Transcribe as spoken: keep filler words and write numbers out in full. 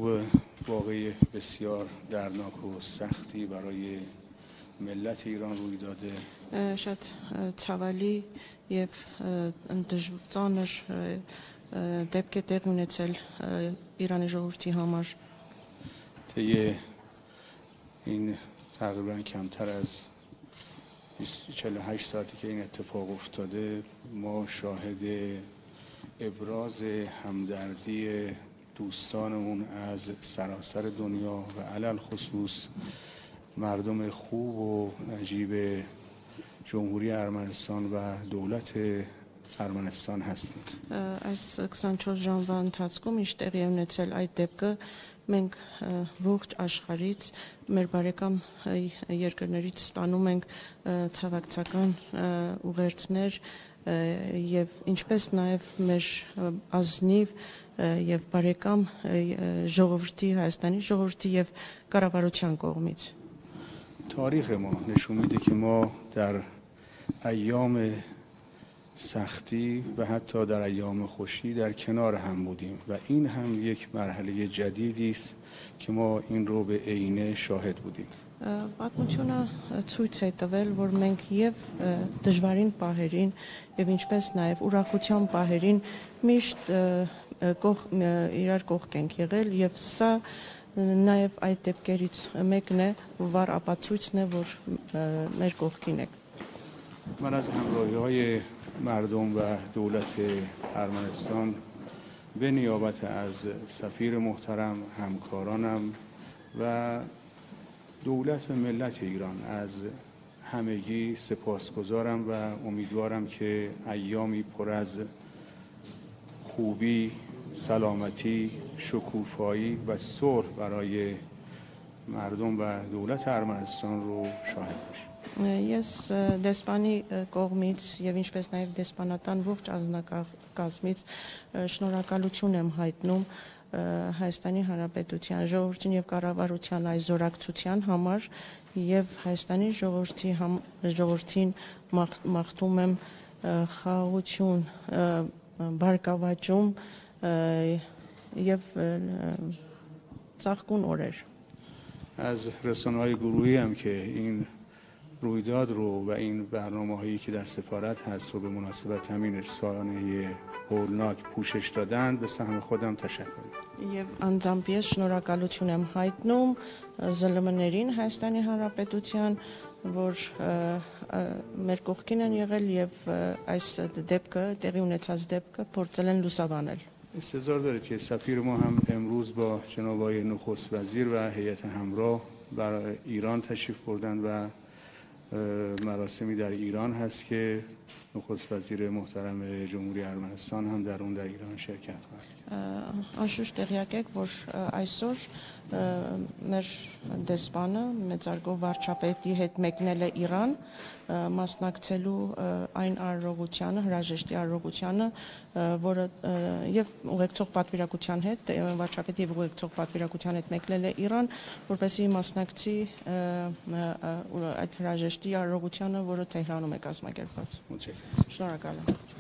خب واقعی بسیار دردناک و سختی برای ملت ایران روی داده. Շատ ցավալի եւ դժվար դեպք է տեղի ունեցել Իրանի ժողովրդի համար. طی این تقریبا کمتر از چهل و هشت ساعتی که این اتفاق افتاده ما شاهد ابراز همدردی دوستانمون از سراسر دنیا و علل خصوص مردم خوب و عجیب جمهوری ارمنستان و دولت ارمنستان هستیم. Այս քսանչորս ժամվա ընթացքում ինչ տեղի է ունեցել այդ դեպքը մենք ողջ աշխարհից մեր բարեկամ երկրներից ստանում ենք ցավակցական ուղերձներ եւ ինչպես նաեւ մեր ազնիվ եւ բարեկամ ժողովրդի Հայաստանի ժողովրդի եւ կառավարության կողմից. تاریخ ما نشون میده که ما در ایام سختی و حتی در ایام خوشی در کنار هم بودیم و این هم یک مرحله جدیدی است که ما این رو به عینه شاهد بودیم. Պատմությունը ցույց է տվել, որ մենք եւ դժվարին պահերին եւ ինչպես նաեւ ուրախության պահերին միշտ իրար կողք ենք եղել եւ սա նաեւ այդ դեպքերից մեկն է, որ ապացույցն է, որ մեր կողքին եք. من از همراهی‌های مردم و دولت ارمنستان به نیابت از سفیر محترم همکارانم و دولت و ملت ایران از همگی سپاسگزارم و امیدوارم که ایامی پر از خوبی، سلامتی، شکوفایی و صلح برای مردم و دولت ارمنستان رو شاهد باشیم. Ես դեսպանի կողմից եւ ինչպես նաեւ դեսպանատան ողջ ազնագազմից շնորհակալություն եմ հայտնում Հայաստանի Հանրապետության ժողովրդին եւ կառավարության այս զորակցության համար եւ Հայաստանի ժողովրդի ժողովրդին մաղթում եմ խաղաղություն, բարգավաճում եւ ծաղկուն օրեր. از رسانه‌های گروهی هم که این رویداد رو و این برنامه‌هایی که در سفارت هست رو به مناسبت همین رسانه هولناک پوشش دادن به سهم خودم تشکر می‌کنم. Եվ անձամբ ես շնորհակալություն եմ հայտնում ԶԼՄ-ներին Հայաստանի Հանրապետության, որ մեր կողքին են եղել եւ այս դեպքը, տեղի ունեցած դեպքը փորձել են լուսաբանել. استظهار دارید که سفیر ما هم امروز با جناب آقای نخست وزیر و هیئت همراه برای ایران تشریف بردن و مراسمی در ایران هست که نخست وزیر محترم جمهوری ارمنستان هم در اون در ایران شرکت خواهد کرد. Անշուշտ տեղյակ եք, որ այսօր մեր դեսպանը մեծարգո վարչապետի հետ մեկնել է Իրան, մասնակցելու այն արարողությանը, հրաժեշտի արարողությանը, որը եւ ուղեկցող պատվիրակության հետ, վարչապետի եւ ուղեկցող պատվիրակության հետ մեկնել է Իրան, որպեսզի մասնակցի այդ հրաժեշտի արարողությանը, որը Թեհրանում է կազմակերպված. متشکرم. Շնորհակալ եմ.